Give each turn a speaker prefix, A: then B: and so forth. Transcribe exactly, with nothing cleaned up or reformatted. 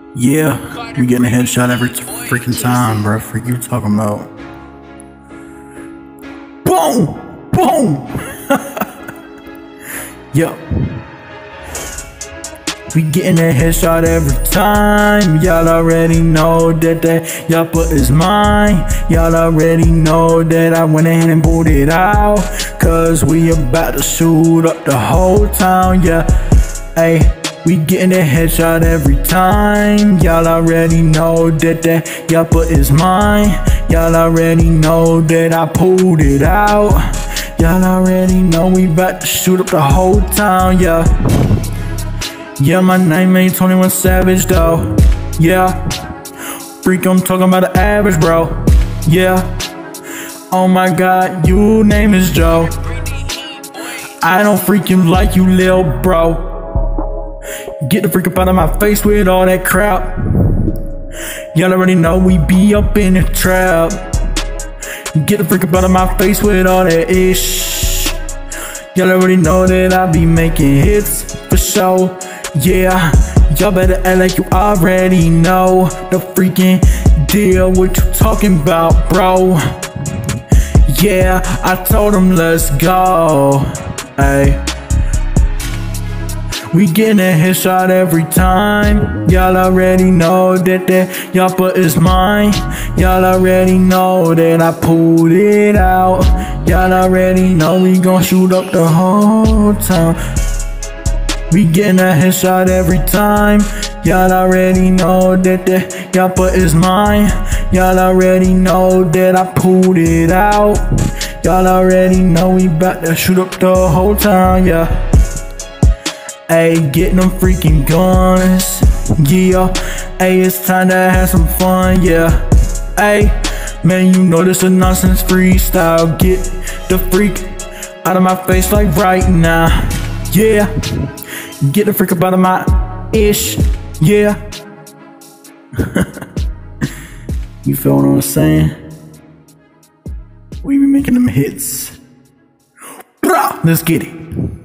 A: Yeah, we getting a headshot every freaking time, bro. Freak you talking about? Boom! Boom! Yo. We getting a headshot every time. Y'all already know that that yappa is mine. Y'all already know that I went ahead and pulled it out. Cause we about to shoot up the whole town, yeah. Ayy. We getting a headshot every time. Y'all already know that that yappa is mine. Y'all already know that I pulled it out. Y'all already know we about to shoot up the whole town, yeah. Yeah, my name ain't twenty-one Savage though. Yeah. Freak, I'm talking about the average, bro. Yeah. Oh my god, you name is Joe. I don't freaking like you, lil' bro. Get the freak up out of my face with all that crap. Y'all already know we be up in the trap. Get the freak up out of my face with all that ish. Y'all already know that I be making hits for sure. Yeah, y'all better act like you already know the freaking deal. What you talking about, bro? Yeah, I told him let's go. Ayy. We getting a headshot every time. Y'all already know that that yappa is mine. Y'all already know that I pulled it out. Y'all already know we gon' shoot up the whole town. We getting a headshot every time. Y'all already know that that yappa is mine. Y'all already know that I pulled it out. Y'all already know we bout to shoot up the whole town, yeah. Ayy, get them freaking guns, yeah. Ayy, it's time to have some fun, yeah. Ayy, man, you know this a nonsense freestyle. Get the freak out of my face like right now, yeah. Get the freak up out of my ish, yeah. You feel what I'm saying? We be making them hits. Let's get it.